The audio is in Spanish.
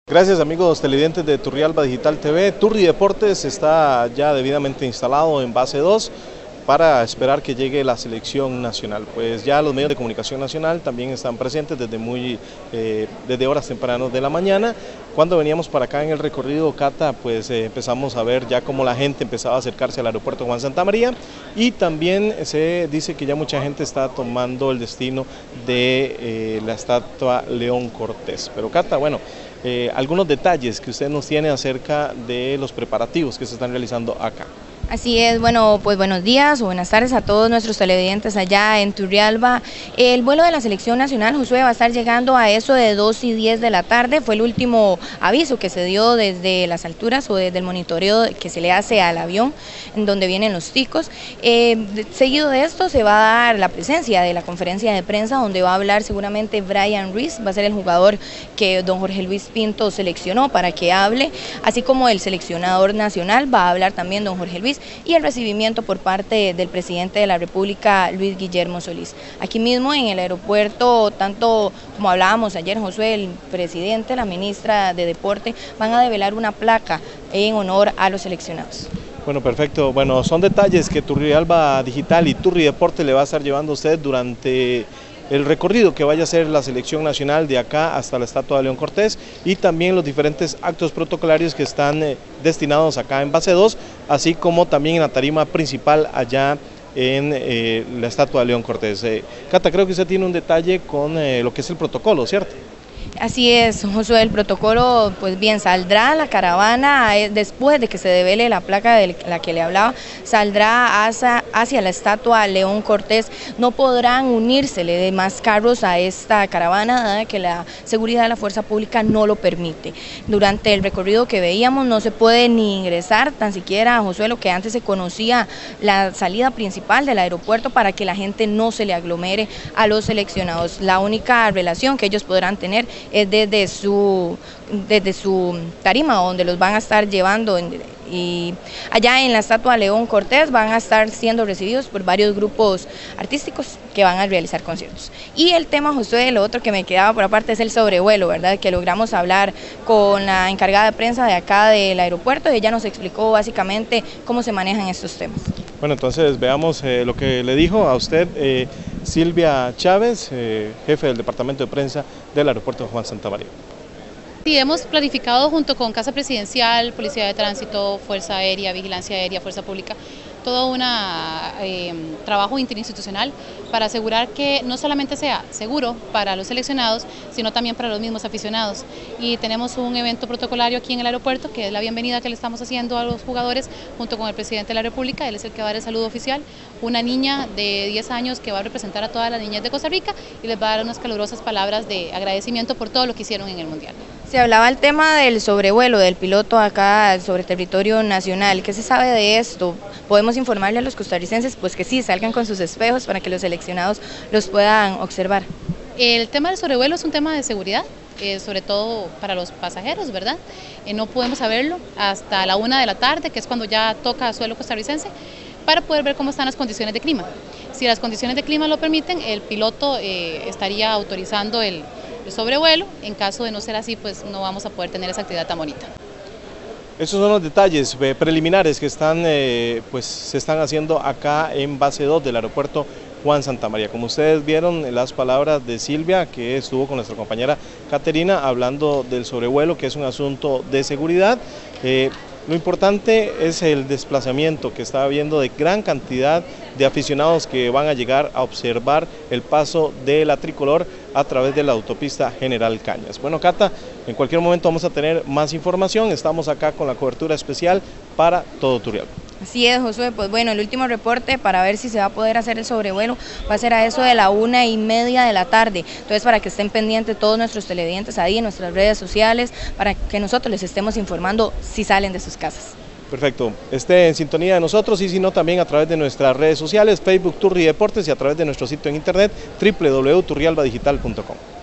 Gracias amigos televidentes de Turrialba Digital TV. Turri Deportes está ya debidamente instalado en base 2 para esperar que llegue la selección nacional. Pues ya los medios de comunicación nacional también están presentes desde horas tempranas de la mañana. Cuando veníamos para acá en el recorrido, Cata, pues empezamos a ver ya cómo la gente empezaba a acercarse al aeropuerto Juan Santamaría, y también se dice que ya mucha gente está tomando el destino de la estatua León Cortés. Pero Cata, bueno, algunos detalles que usted nos tiene acerca de los preparativos que se están realizando acá. Así es, bueno, pues buenos días o buenas tardes a todos nuestros televidentes allá en Turrialba. El vuelo de la selección nacional, Josué, va a estar llegando a eso de 2:10 de la tarde. Fue el último aviso que se dio desde las alturas o desde el monitoreo que se le hace al avión en donde vienen los ticos. Seguido de esto se va a dar la presencia de la conferencia de prensa donde va a hablar seguramente Brian Ruiz, va a ser el jugador que don Jorge Luis Pinto seleccionó para que hable, así como el seleccionador nacional va a hablar también don Jorge Luis, y el recibimiento por parte del presidente de la República, Luis Guillermo Solís. Aquí mismo en el aeropuerto, tanto como hablábamos ayer, Josué, el presidente, la ministra de Deporte, van a develar una placa en honor a los seleccionados. Bueno, perfecto. Bueno, son detalles que Turrialba Digital y Turri Deporte le va a estar llevando a usted durante el recorrido que vaya a hacer la selección nacional de acá hasta la estatua de León Cortés, y también los diferentes actos protocolarios que están destinados acá en base 2, así como también en la tarima principal allá en la estatua de León Cortés. Cata, creo que usted tiene un detalle con lo que es el protocolo, ¿cierto? Así es, Josué, el protocolo, pues bien, saldrá la caravana después de que se devele la placa de la que le hablaba, saldrá hacia la estatua León Cortés. No podrán unírsele de más carros a esta caravana, dada que la seguridad de la fuerza pública no lo permite. Durante el recorrido que veíamos no se puede ni ingresar, tan siquiera, Josué, lo que antes se conocía la salida principal del aeropuerto, para que la gente no se le aglomere a los seleccionados. La única relación que ellos podrán tener es desde su tarima, donde los van a estar llevando, y allá en la estatua León Cortés van a estar siendo recibidos por varios grupos artísticos que van a realizar conciertos. Y el tema, Josué, lo otro que me quedaba por aparte es el sobrevuelo, ¿verdad? Que logramos hablar con la encargada de prensa de acá del aeropuerto, y ella nos explicó básicamente cómo se manejan estos temas. Bueno, entonces veamos lo que le dijo a usted Silvia Chávez, jefe del departamento de prensa del aeropuerto de Juan Santamaría. Sí, hemos planificado junto con Casa Presidencial, Policía de Tránsito, Fuerza Aérea, Vigilancia Aérea, Fuerza Pública, todo un trabajo interinstitucional para asegurar que no solamente sea seguro para los seleccionados, sino también para los mismos aficionados. Y tenemos un evento protocolario aquí en el aeropuerto, que es la bienvenida que le estamos haciendo a los jugadores junto con el presidente de la República. Él es el que va a dar el saludo oficial, una niña de 10 años que va a representar a todas las niñas de Costa Rica y les va a dar unas calurosas palabras de agradecimiento por todo lo que hicieron en el Mundial. Se hablaba el tema del sobrevuelo del piloto acá sobre territorio nacional. ¿Qué se sabe de esto? Podemos informarle a los costarricenses pues que sí, salgan con sus espejos para que los seleccionados los puedan observar. El tema del sobrevuelo es un tema de seguridad, sobre todo para los pasajeros, ¿verdad? No podemos saberlo hasta la 1 de la tarde, que es cuando ya toca suelo costarricense, para poder ver cómo están las condiciones de clima. Si las condiciones de clima lo permiten, el piloto estaría autorizando el sobrevuelo. En caso de no ser así, pues no vamos a poder tener esa actividad tan bonita. Esos son los detalles preliminares que se están haciendo acá en base 2 del aeropuerto Juan Santamaría. Como ustedes vieron las palabras de Silvia, que estuvo con nuestra compañera Caterina hablando del sobrevuelo, que es un asunto de seguridad. Lo importante es el desplazamiento que está habiendo de gran cantidad de aficionados que van a llegar a observar el paso de la tricolor a través de la autopista General Cañas. Bueno, Cata, en cualquier momento vamos a tener más información. Estamos acá con la cobertura especial para todo Turrialba. Así es, Josué, pues bueno, el último reporte para ver si se va a poder hacer el sobrevuelo va a ser a eso de la 1:30 de la tarde. Entonces, para que estén pendientes todos nuestros televidentes ahí en nuestras redes sociales, para que nosotros les estemos informando si salen de sus casas. Perfecto, esté en sintonía de nosotros, y si no, también a través de nuestras redes sociales, Facebook Turri Deportes, y a través de nuestro sitio en internet www.turrialbadigital.com.